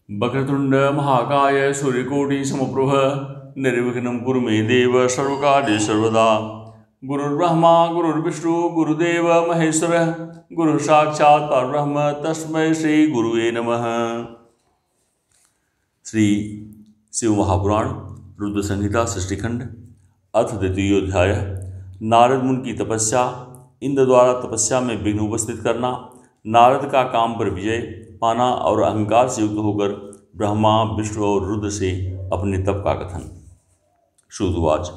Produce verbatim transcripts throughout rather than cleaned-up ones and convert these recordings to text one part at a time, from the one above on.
वक्रतुंड महाकाय सूर्यकोटि समप्रभ निर्विघ्नं कुरु मे देव सर्वकार्येषु सर्वदा। गुरुर्ब्रह्मा गुरुर्विष्णु गुरुदेव महेश्वर गुरु साक्षात् परब्रह्म तस्मै श्री गुरुवे नमः। श्री शिव महापुराण रुद्र संहिता सृष्टिखंड अथ द्वितीयोध्याय। नारद मुनि की तपस्या, इंद्र द्वारा तपस्या में विघ्न उपस्थित करना, नारद का काम पर विजय पाना और अहंकार से युक्त होकर ब्रह्मा विष्णु और रुद्र से अपने तप का कथन। श्रुतवाच।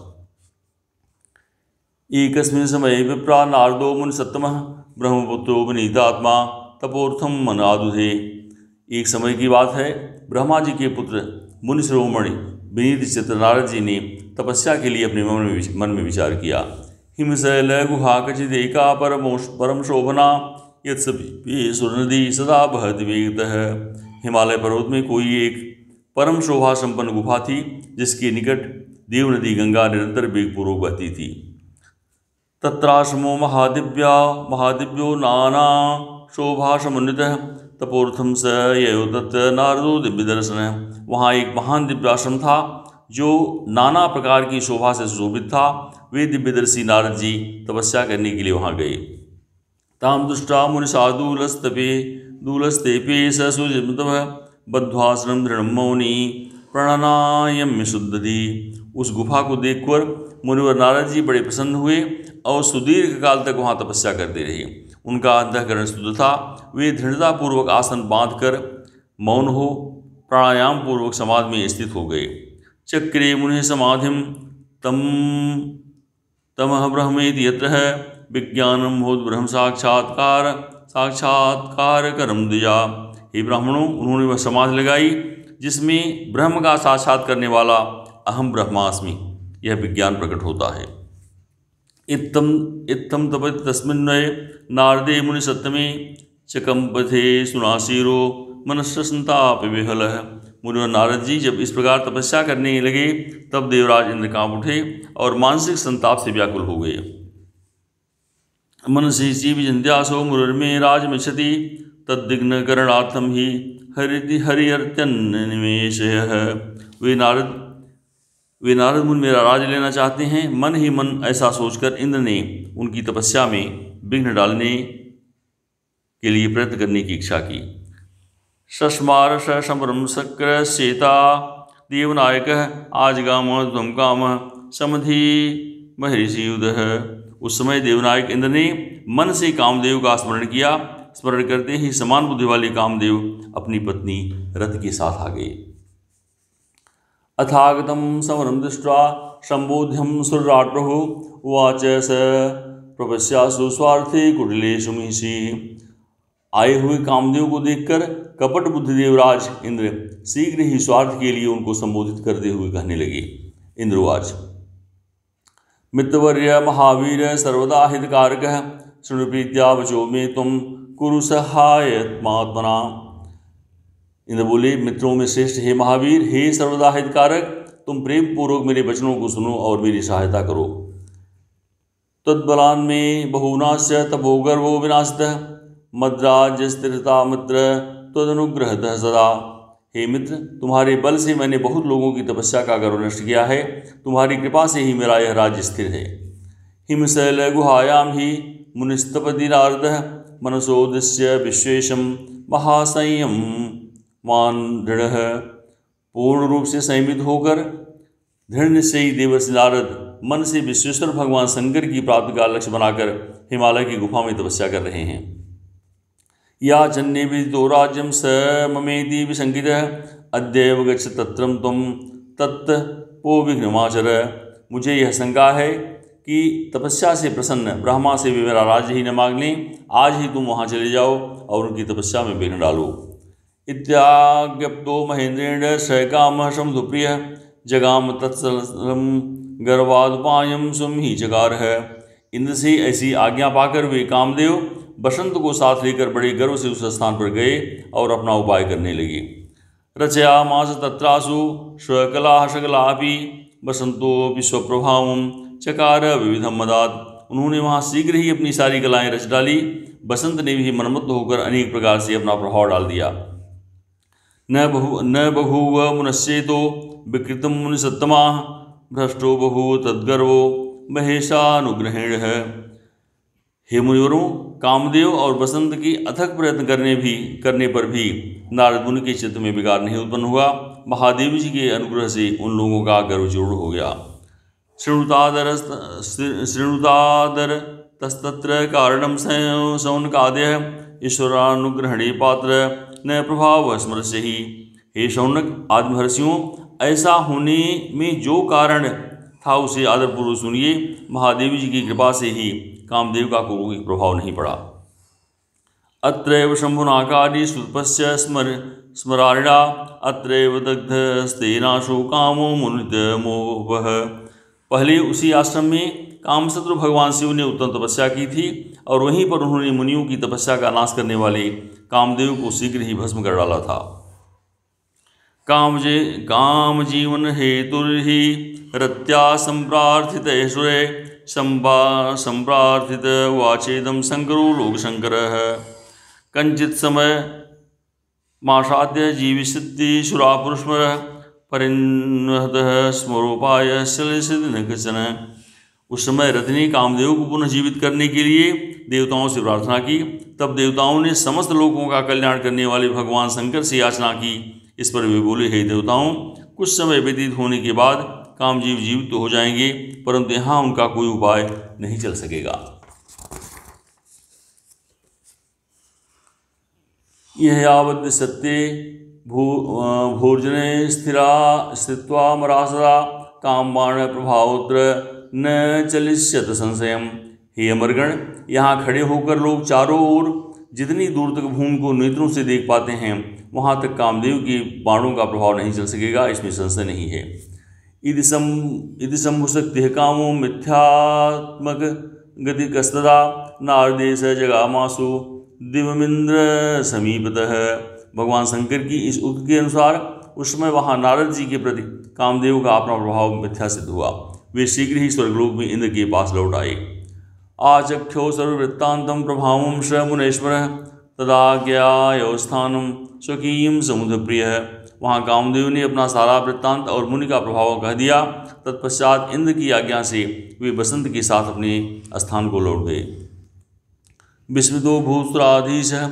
एकस्मिन् समये विप्रा नारदो मुनिसत्तमः ब्रह्मपुत्रो विनीतात्मा तपोर्थम मनादुधे। एक समय की बात है, ब्रह्मा जी के पुत्र मुनि शिरोमणि विनीत चित्त नारद जी ने तपस्या के लिए अपने मन में मन में विचार किया। हिमशैल गुहा कचिद एका परम परम शोभना यत्सपि सुरनदी सदा बहति वेगतः। हिमालय पर्वत में कोई एक परम शोभा संपन्न गुफा थी, जिसके निकट देव नदी गंगा निरंतर वेगपूर्वक बहती थी। तत्राश्रमो महादिव्या महादिव्यो नाना शोभा समुन्नितः तपोर्थम स ययो तत् नारदो दिव्य दर्शन। वहाँ एक महान दिव्य आश्रम था जो नाना प्रकार की शोभा से सुशोभित था। वे दिव्यदर्शी नारद जी तपस्या करने के लिए वहाँ गए। ताम दुष्टा मुनि साधुलस्तपे दूलस्तेपे ससुजितः बद्ध्वाश्रम दृढ़ मौनी प्रणनायम्य शुद्धि। उस गुफा को देखकर मुनिवर नारद जी बड़े प्रसन्न हुए और सुदीर्घ काल तक वहाँ तपस्या करते रहे। उनका अंतःकरण शुद्ध था। वे दृढ़तापूर्वक आसन बांधकर मौन हो प्राणायाम पूर्वक समाधि में स्थित हो गए। चक्रे मुनि समाधिम तम तमः ब्रह्मेति यत्र विज्ञानम भूत ब्रह्म साक्षात्कार साक्षात्कार करम द्विजा। हे ब्राह्मणों, उन्होंने वह समाधि लगाई जिसमें ब्रह्म का साक्षात करने वाला अहम ब्रह्मास्मि यह विज्ञान प्रकट होता है। इत्तम इत्थम तपति तस्मिन्वये नारदे मुनि सत्तमे चकम्पथे सुनासीरो मनस्य संताप विहलः। मुनि नारद जी जब इस प्रकार तपस्या करने लगे, तब देवराज इंद्र कांप उठे और मानसिक संताप से व्याकुल हो गए। मनसि जीवजन्त्यासो मुनिर्मे राजमिच्छति तद्विघ्न करणार्थम ही हरि हरिहर्त्यन्निमेषयः। वे नारद वे नारद मुनि मेरा राज लेना चाहते हैं। मन ही मन ऐसा सोचकर इंद्र ने उनकी तपस्या में विघ्न डालने के लिए प्रयत्न करने की इच्छा की। सस्मार समरम शक्र शेता देवनायक आजगाम ध्वम काम समधि महर्षि युधः। उस समय देवनायक इंद्र ने मन से कामदेव का स्मरण किया। स्मरण करते ही समान बुद्धि वाले कामदेव अपनी पत्नी रथ के साथ आ गए। अथागतम समरम दृष्ट्वा संबोध्यम सुरराट प्रभु उवाच स प्रपश्यासु स्वार्थे कुटिलेषु महिषी। आए हुए कामदेव को देखकर कपट बुद्धि देवराज इंद्र शीघ्र ही स्वार्थ के लिए उनको संबोधित करते हुए कहने लगे। इंद्रवाच। मित्रवर्य महावीर सर्वदा हितकारकः शृणु प्रीत्या वचो मे तुम कुरु सहायत्मात्मना। इंद्र बोले, मित्रों में श्रेष्ठ हे महावीर, हे सर्वदा हितकारक, तुम प्रेम पूर्वक मेरे वचनों को सुनो और मेरी सहायता करो। तद्बलान में बहुनास्य तपोगर्वो विनाशितः मद्राज स्थिरता मित्र तदनुग्रहतः सदा। हे मित्र, तुम्हारे बल से मैंने बहुत लोगों की तपस्या का गर्व नष्ट किया है। तुम्हारी कृपा से ही मेरा यह राज्य स्थिर है। हिमशैल गुहायाम ही मुनिस्तपति नारदः मनसोदृश्य विश्वेशम महासंयम मान दृढ़। पूर्ण रूप से संयमित होकर दृढ़ निश्चयी देवर्षि नारद मन से विश्वेश्वर भगवान शंकर की प्राप्ति का लक्ष्य बनाकर हिमालय की गुफा में तपस्या कर रहे हैं। या जन्य विदितो राज्यम स ममेति विशंकितः अद्यैव गच्छ तत्रम तुम तत्पो विघ्नमाचर। मुझे यह शंका है कि तपस्या से प्रसन्न ब्रह्मा से भी मेरा राज्य ही न मांग लें। आज ही तुम वहाँ चले जाओ और उनकी तपस्या में विघ्न डालो। इत्याज्ञप्तो महेंद्रेण सहकामः समुद्रप्रिय जगाम तत्सलम गर्वादुपायम सुम ही चकार है। इंद्र से ऐसी आज्ञा पाकर वे कामदेव बसंत को साथ लेकर बड़े गर्व से उस स्थान पर गए और अपना उपाय करने लगे। रचया मास तत्रासु स्वकला शकलापि बसंतो विश्वप्रभावम चकार विविधम मदात। उन्होंने वहाँ शीघ्र ही अपनी सारी कलाएं रच डाली। बसंत ने भी मनमत्त होकर अनेक प्रकार से अपना प्रभाव डाल दिया। न बहु न बभूव मुनश्चेतो विकृतं मुनिसत्तमाः भ्रष्टो बभूव तद्गर्वो महेशानुग्रहेण। हे मुनिवरों, कामदेव और बसंत की अथक प्रयत्न करने भी करने पर भी नारद मुनि के चित्त में विकार नहीं उत्पन्न हुआ। महादेव जी के अनुग्रह से उन लोगों का गर्व चूर्ण हो गया। श्रृणुतादर श्रृणुतादर तस्तत्र कारणम शौनकादय ईश्वरानुग्रहणे पात्र न प्रभाव स्मरस्य ही। हे शौनक आदि महर्षियों, ऐसा होने में जो कारण था उसे आदरपूर्वक सुनिए। महादेव जी की कृपा से ही कामदेव का कोई प्रभाव नहीं पड़ा। अत्रैव शंभुनाकादि सुतपस्य स्मर स्मरारिणा अत्रैव दग्धस्तेनाशो कामो मुनित मोहः। पहले उसी आश्रम में कामशत्रु भगवान शिव ने उत्तम तपस्या की थी और वहीं पर उन्होंने मुनियों की तपस्या का नाश करने वाले कामदेव को शीघ्र ही भस्म कर डाला था। काम जे काम जीवन हेतुर्हि रत्या संप्रार्थित ऐश्वर्य संपा संप्रार्थित वाचेदम शंकरो लोकशंकरः। कंचित समय मासाद्य जीविष्यति सुरापुरुषमरः परिणतः स्मरोपाय शल्यसिद्धि कचन। उस समय रति ने कामदेव को पुनः जीवित करने के लिए देवताओं से प्रार्थना की। तब देवताओं ने समस्त लोगों का कल्याण करने वाले भगवान शंकर से याचना की। इस पर वे बोले, हे देवताओं, कुछ समय व्यतीत होने के बाद कामजीव जीवित तो हो जाएंगे, परंतु यहाँ उनका कोई उपाय नहीं चल सकेगा। यह यावद् सत्ये भू भोर्जने स्थिरा स्थित्वा मरासदा कामबाण प्रभावोत्र न चलिष्यत संशयम। हे अमरगण, यहाँ खड़े होकर लोग चारों ओर जितनी दूर तक भूमि को नेत्रों से देख पाते हैं, वहाँ तक कामदेव के बाणों का प्रभाव नहीं चल सकेगा, इसमें संशय नहीं है। इति सम इति शंभुशक्ति कामो मिथ्यात्मक गति कस्तदा नारदेश जगामासु दिवमिंद्र समीपतः। भगवान शंकर की इस उक्ति के अनुसार उस समय वहाँ नारद जी के प्रति कामदेव का अपना प्रभाव मिथ्या सिद्ध हुआ। वे शीघ्र ही स्वर्गलोक में इंद्र के पास लौट आए। आचख्यो सर्ववृत्तान्तं प्रभावं स मुनेश्वरः तदाज्ञायोस्थानं स्वकीयं समुद्रप्रियः। वहाँ कामदेव ने अपना सारा वृत्तांत और मुनि का प्रभाव कह दिया। तत्पश्चात इंद्र की आज्ञा से वे बसंत के साथ अपने स्थान को लौट गए। विस्मितो भूसुराधीशः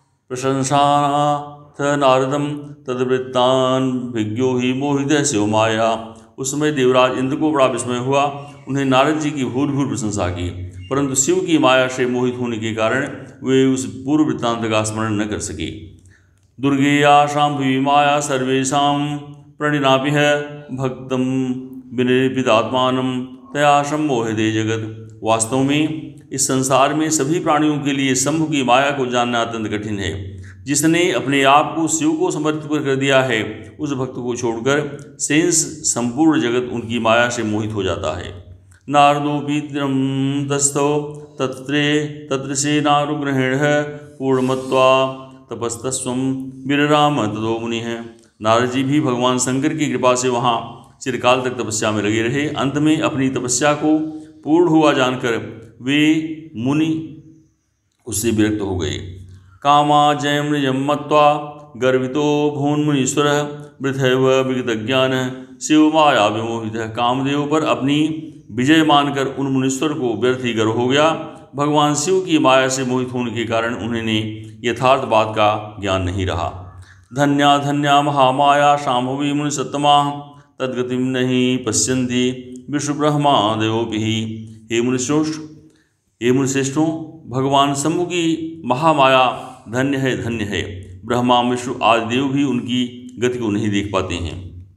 प्रशंसाथ नारदम तद्वृत्तान् विज्ञो ही मोहितः शिव माया। उस समय देवराज इंद्र को बड़ा विस्मय हुआ। उन्हें नारद जी की भूल भूल प्रशंसा की, परंतु शिव की माया से मोहित होने के कारण वे उस पूर्व वृत्तांत का स्मरण न कर सके। दुर्गेया शांभवी माया सर्वेषां प्रणिनापिह भक्तम विनिर्पितात्मानं तया सम्मोहिते जगत। वास्तव में इस संसार में सभी प्राणियों के लिए शंभु की माया को जानना अत्यंत कठिन है। जिसने अपने आप को शिव को समर्पित कर दिया है, उस भक्त को छोड़कर शेष संपूर्ण जगत उनकी माया से मोहित हो जाता है। नारदोपीत्रम तस्थो तत्रे तत्र से नारुग्रहेण पूर्णमत्वा तपस्तस्वं विरराम ततो मुनिः। नारद जी भी भगवान शंकर की कृपा से वहाँ चिरकाल तक तपस्या में लगे रहे। अंत में अपनी तपस्या को पूर्ण हुआ जानकर वे मुनि उससे विरक्त हो गए। कामा जयम निजम मत्वा गर्वितो भून मुनीश्वरः वृथैव विगतज्ञान शिव माया विमोहितः। कामदेव पर अपनी विजय मानकर उन मुनीश्वर को व्यर्थ ही गर्व हो गया। भगवान शिव की माया से मोहित होने के कारण उन्होंने यथार्थ बात का ज्ञान नहीं रहा। धन्या धन्या महामाया शांभवी मुनिसत्तमा तद्गतिम नहीं पश्यन्ति विष्णु ब्रह्मा देवोपि। हे मुनिश्रेष्ठ हे मुनिश्रेष्ठों, भगवान शंभु की महामाया धन्य है धन्य है। ब्रह्मा विष्णु आदि देव भी उनकी गति को नहीं देख पाते हैं।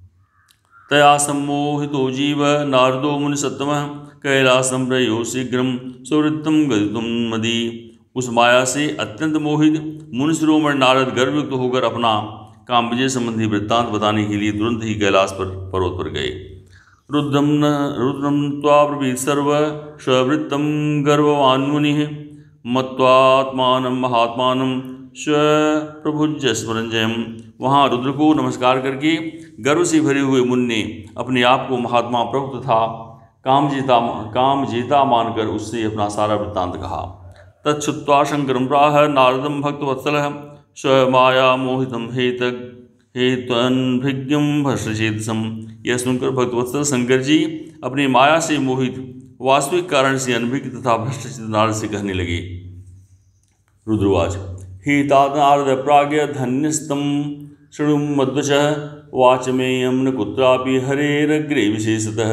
तया सम्मोहितो जीव नारदो मुनिसत्तमः कैलासं प्रयो शीघ्रं स्ववृत्तं गदितुं मदी। उस माया से अत्यंत मोहित मुनिशिरोमणि नारद गर्वयुक्त होकर अपना काम विजय संबंधी वृत्तांत बताने के लिए तुरंत ही कैलाश पर पर्वत पर गए। रुद्रम न रुद्रम त्वाब्रवीत् सर्व स्ववृत्तं गर्ववान् मुनिः मत्वात्मानं महात्मानं स्वप्रभुज्य स्मरंजयम। वहाँ रुद्र को नमस्कार करके गर्व से भरे हुए मुनि ने अपने आप को महात्मा प्रभु तथा काम जीता काम जीता मानकर उससे अपना सारा वृत्तांत कहा। तच्छ्रुत्वा शंकरं प्राह नारदं भक्तवत्सलः स्वमाया मोहितं हेत हे त्वन्भिज्ञं भस्त्रचेतसम। यह सुनकर भक्तवत्सल शंकर जी अपनी माया से मोहित वास्तविक कारण से अनभिज्ञ तथा भ्रष्टचित नारद से कहने लगे। रुद्रवाच। हे तात नारद प्राज्ञ धन्यस्तम शृणु मद्वचः वाचमेयं न कुत्रापि हरेरग्रे विशेषतः।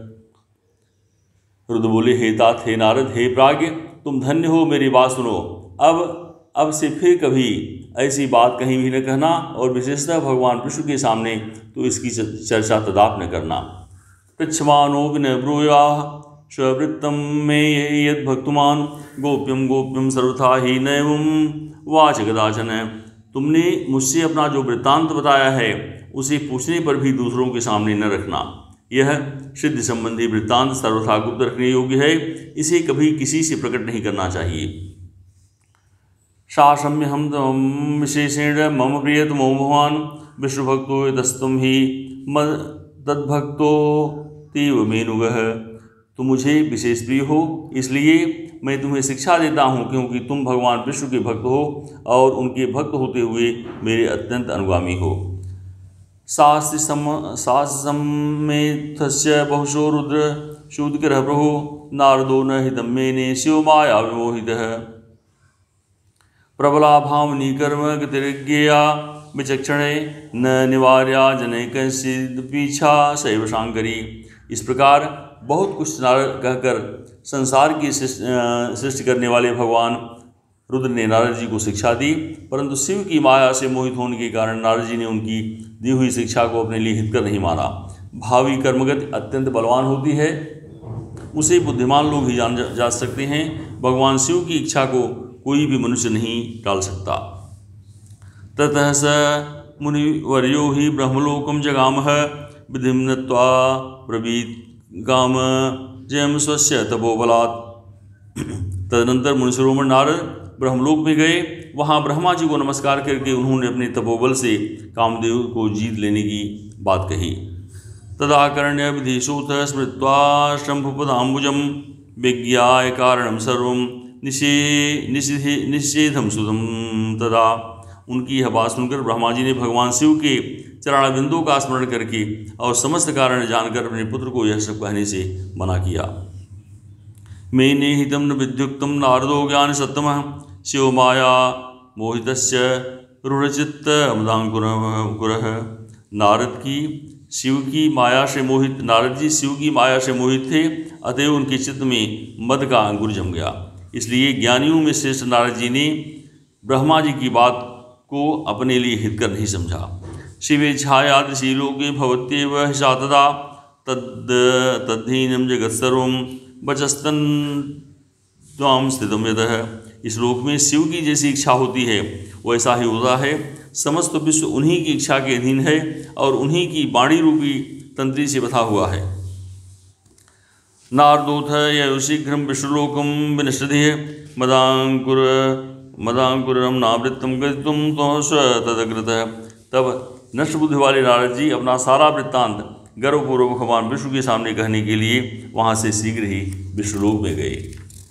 रुद्र बोले, हे तात, हे नारद, हे प्राज्ञ, तुम धन्य हो, मेरी बात सुनो। अब अब से फिर कभी ऐसी बात कहीं भी न कहना और विशेषतः भगवान विष्णु के सामने तो इसकी चर्चा तदाप न करना। पृच्छमानो विन ब्रूयाः स्ववृत्तं मे यद् भक्तुमान् गोप्यं गोप्यं सर्वथा ही नैवं वाच कदाचन। तुमने मुझसे अपना जो वृत्तांत बताया है उसे पूछने पर भी दूसरों के सामने न रखना। यह सिद्धि संबंधी वृत्तांत सर्वथा गुप्त रखने योग्य है, इसे कभी किसी से प्रकट नहीं करना चाहिए। शासम्य हम तम विशेषेण मम प्रियतमो भगवान विष्णुभक्तो यतस्तुम ही मद तद्भक्तो तीव मेनुगः। तुम मुझे विशेष प्रिय हो, इसलिए मैं तुम्हें शिक्षा देता हूँ, क्योंकि तुम भगवान विष्णु के भक्त हो और उनके भक्त होते हुए मेरे अत्यंत अनुगामी हो। शास्त्र सम शास्त्र सम्मेथस्य बहुशो रुद्र शूद्रकरः प्रभु नारदो न हितं मेने शिव माया विमोहितः। प्रबला भावनी कर्म गतिर्ज्ञेया विचक्षणे न निवार्या जनैकंचित् पीछा शैव शांकरी। इस प्रकार बहुत कुछ नारद कहकर संसार की सृष्टि करने वाले भगवान रुद्र ने नारद जी को शिक्षा दी, परंतु शिव की माया से मोहित होने के कारण नारद जी ने उनकी दी हुई शिक्षा को अपने लिए हितकर नहीं माना। भावी कर्मगति अत्यंत बलवान होती है, उसे बुद्धिमान लोग ही जान जा सकते हैं। भगवान शिव की इच्छा को कोई भी मनुष्य नहीं टाल सकता। ततः स मुनिवर्यो ही ब्रह्मलोकम जगामः विधिं नत्वा ब्रवीत गाम जयम स्वस्य तपोबलात्। तदनंतर मुनिशिरोमणि नारद ब्रह्मलोक में गए। वहाँ ब्रह्मा जी को नमस्कार करके उन्होंने अपने तपोबल से कामदेव को जीत लेने की बात कही। तदाकर्ण्य विधिशूत स्मृत्वा शंभुपदाम्बुजं विज्ञाय कारणं सर्वं निषे निषेधे निषेधम सुधम। तदा उनकी यह बात सुनकर ब्रह्मा जी ने भगवान शिव के चरणाबिंदों का स्मरण करके और समस्त कारण जानकर अपने पुत्र को यह सब कहने से मना किया। मेने हितं न विद्युक्तं नारदो ज्ञान सत्तमः शिव माया मोहितस्य रूढ़चित्त अमदांकुरः। नारद की शिव की माया से मोहित नारद जी शिव की माया से मोहित थे, अतएव उनके चित्त में मद का अंकुर जम गया। इसलिए ज्ञानियों में श्रेष्ठ नारद जी ने ब्रह्मा जी की बात को अपने लिए हितकर नहीं समझा। शिवेच्छायादृशी लोके भवत्येव हिसा तदा तद् तद्धीनं जगत्सर्वं वचस्तन त्वां स्थितं यतः। इस लोक में शिव की जैसी इच्छा होती है वैसा ही होता है। समस्त विश्व उन्हीं की इच्छा के अधीन है और उन्हीं की वाणी रूपी तंत्री से बधा हुआ है। नारदोथ ययुशीघ्रं विष्णुलोकं विनश्यति मदांकुर मदांकुरं नावृत्तं गतितुं तोष तदग्रतः। तब नष्ट बुद्धि वाले नारद जी अपना सारा वृत्तांत गर्वपूर्वक भगवान विष्णु के सामने कहने के लिए वहाँ से शीघ्र ही विष्णुलोक में गए।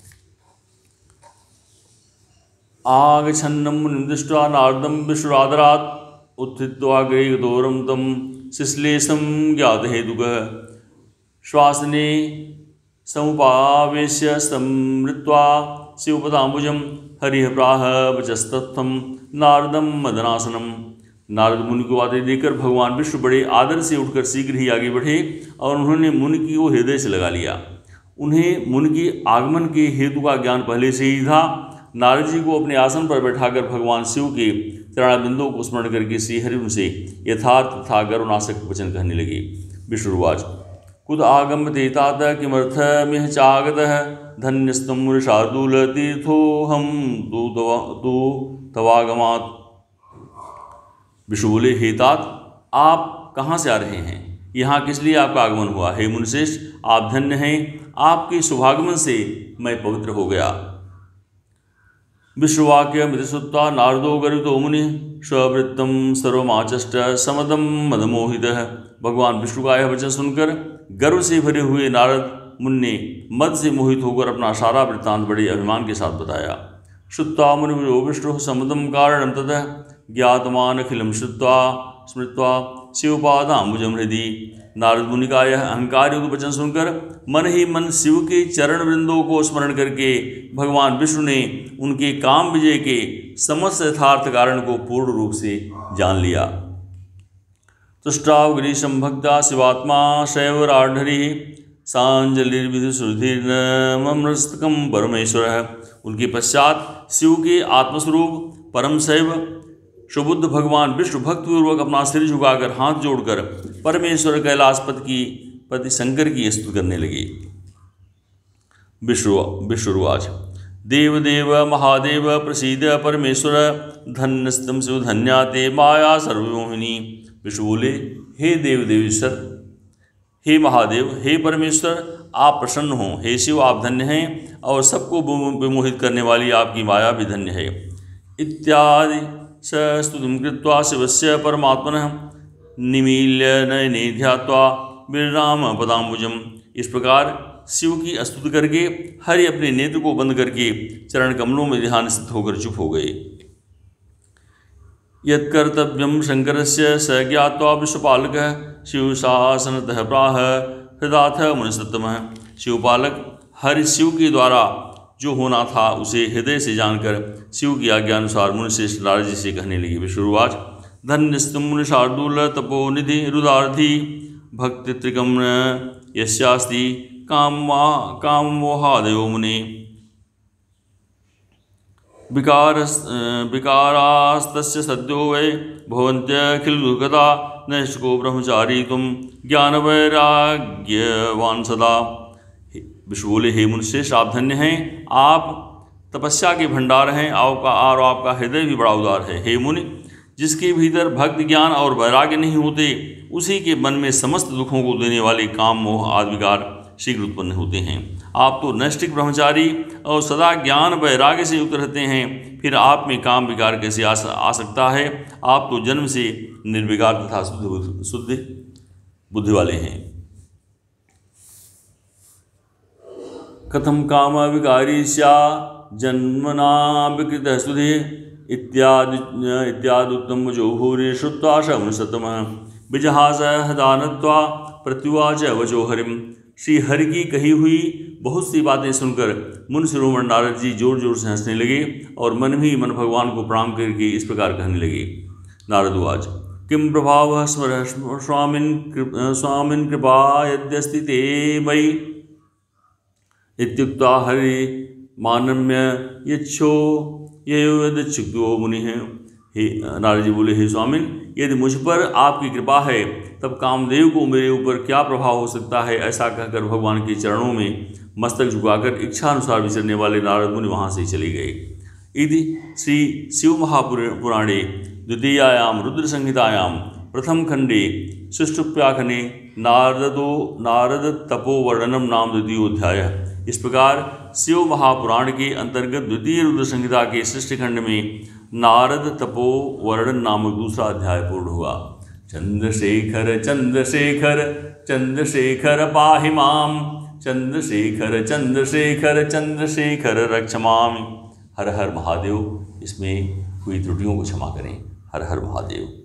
आगच्छन्नं मुनिं दृष्ट्वा नारदं विष्णुरादरात् उत्थित्वा गृहीतोरं तं शिश्लेषं ज्ञातहेतुकः श्वासने समुपावेश्य स्मृत्वा शिवपदाम्बुजं हरिः प्राह वचस्तत्थं नारदं मदनासनं। नारद मुनि को आते देखकर भगवान विष्णु बड़े आदर से उठकर शीघ्र ही आगे बढ़े और उन्होंने मुनि की वो हृदय से लगा लिया। उन्हें मुनि के आगमन के हेतु का ज्ञान पहले से ही था। नारद जी को अपने आसन पर बैठाकर भगवान शिव के चरणाबिंदों को स्मरण करके श्रीहरि उनसे यथार्थ तथा गर्वनाशक वचन कहने लगे। विष्णुवाच कुत आगम्यते तात किमर्थमिह चागतः धन्यस्तं मुनिशार्दूल तीर्थोऽहं तु तु तवागमात्। विष्णु बोले, हे तात, आप कहाँ से आ रहे हैं? यहाँ किस लिए आपका आगमन हुआ? हे मुनिश्रेष्ठ, आप धन्य हैं, आपके शुभागमन से मैं पवित्र हो गया। विश्ववाक्य मृतसुत्वा नारदो गर्वितो मुनि स्ववृत्तं सर्वमाचष्ट समदं मदमोहितः। भगवान विष्णु का यह वचन सुनकर गर्व से भरे हुए नारद मुनि ने मद से मोहित होकर अपना सारा वृत्तांत बड़े अभिमान के साथ बताया। श्रुत्वा मुनिवरो विष्णु समदं कारणं ततः ज्ञातवान् अखिलं श्रुत्वा स्मृत्वा शिवपादाम्बुजं हृदि। नारद मुनि का यह अहंकार युक्त वचन सुनकर मन ही मन शिव के चरण वृंदों को स्मरण करके भगवान विष्णु ने उनके काम विजय के समस्त यथार्थ कारण को पूर्ण रूप से जान लिया। तुष्टाव गिरीशं भक्ता शिवात्मा शैवराढ़ि सांजलिर्विधुश्रुतिर्ममस्तकं परमेश्वरः। उनके पश्चात शिव के आत्मस्वरूप परम शैव सुबुद्ध भगवान विष्णु भक्तिपूर्वक अपना सिर झुकाकर हाथ जोड़कर परमेश्वर कैलाशपति की पति शंकर की स्तुति करने लगे। विष्णु विष्णुवाच देवदेव महादेव प्रसीद परमेश्वर धन्यस्तम शिव धन्या ते माया सर्वमोहिनी। विष्णु बोले, हे देव देवेश्वर, हे महादेव, हे परमेश्वर, आप प्रसन्न हों। हे शिव, आप धन्य हैं और सबको विमोहित करने वाली आपकी माया भी धन्य है। इत्यादि स स्तुतिं कृत्वा शिवस्य परमात्मनः निमील्य नयने ध्यात्वा विराम पदाम्बुजम्। इस प्रकार शिव की स्तुति करके हरि अपने नेत्र को बंद करके चरण कमलों में ध्यान स्थित होकर चुप हो गए। यत्कर्तव्यं शंकरस्य स ज्ञात्वा विश्वपालकः शिवशासनतः प्राह हृदाथ मुनिसत्तमः। शिवपालक हरि शिव के द्वारा जो होना था उसे हृदय से जानकर शिव की आज्ञानुसार मुनिश्रेष्ठ नारद जी से कहने लगे। विष्णुवाच धन्यस्तम मुनिशार्दूल तपोनिधि रुदार्थी भक्ति त्रिकम यस्यास्ति कामा कामोहादयो मुने। विकार विकारास्तस्य सद्यो वै भवन्त्यखिल दुर्गता नैष्को ब्रह्मचारी तुम ज्ञान वैराग्यवान सदा। विष्णु बोले, हे मुनिश्रेष्ठ, आप धन्य हैं, आप तपस्या के भंडार हैं, आपका और आपका हृदय भी बड़ा उदार है। हे मुनि, जिसके भीतर भक्ति ज्ञान और वैराग्य नहीं होते उसी के मन में समस्त दुखों को देने वाले काम मोह आदि विकार शीघ्र उत्पन्न होते हैं। आप तो नैष्ठिक ब्रह्मचारी और सदा ज्ञान वैराग्य से युक्त रहते हैं, फिर आप में काम विकार कैसे आ, आ सकता है? आप तो जन्म से निर्विकार तथा शुद्ध शुद्ध बुद्धि वाले हैं। कथम काम विकारी स्या जन्मना विकृत स्तुति इत्यादि इत्यादि उत्तम जो भूरि श्रुत्वा शमुनिसत्तम विजहास हदानत्वा प्रत्युवाच वचो हरिम। श्री हरि की कही हुई बहुत सी बातें सुनकर मुनि शिरोमणि नारद जी जोर जोर से हंसने लगे और मन ही मन भगवान को प्रणाम करके इस प्रकार कहने लगे। नारदवाच किम प्रभाव स्मर स्वामिन स्वामिन कृपा यद्यस्ति ते मयि इत्युक्ता हरि मानम्य यच्छो यदो मुनि है। हे नारद जी बोले, हे स्वामिन, यदि मुझ पर आपकी कृपा है तब कामदेव को मेरे ऊपर क्या प्रभाव हो सकता है? ऐसा कहकर भगवान के चरणों में मस्तक झुकाकर इच्छा अनुसार विचरने वाले नारद मुनि वहाँ से चले गए। इति श्री शिव महापुराणे द्वितीयायाम रुद्र संहितायां प्रथम खंडे सुष्टुप्याखने नारदो नारद तपोवर्णनम नाम द्वितीयोध्याय। इस प्रकार शिव महापुराण के अंतर्गत द्वितीय रुद्र संहिता के सृष्टि खंड में नारद तपो वर्णन नामक दूसरा अध्याय पूर्ण हुआ। चंद्रशेखर चंद्रशेखर चंद्रशेखर पाहि माम चंद्रशेखर चंद्रशेखर चंद्रशेखर रक्ष माम। हर हर महादेव। इसमें हुई त्रुटियों को क्षमा करें। हर हर महादेव।